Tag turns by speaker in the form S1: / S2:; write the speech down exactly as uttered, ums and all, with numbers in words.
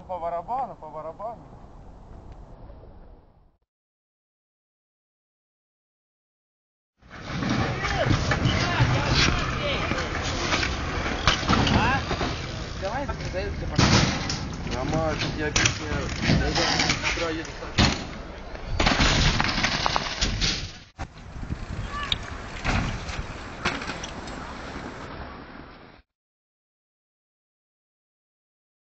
S1: по барабану, по барабану. А? Давай, задают тебе пока.
S2: Рома, я объясняю. Я с утра еду.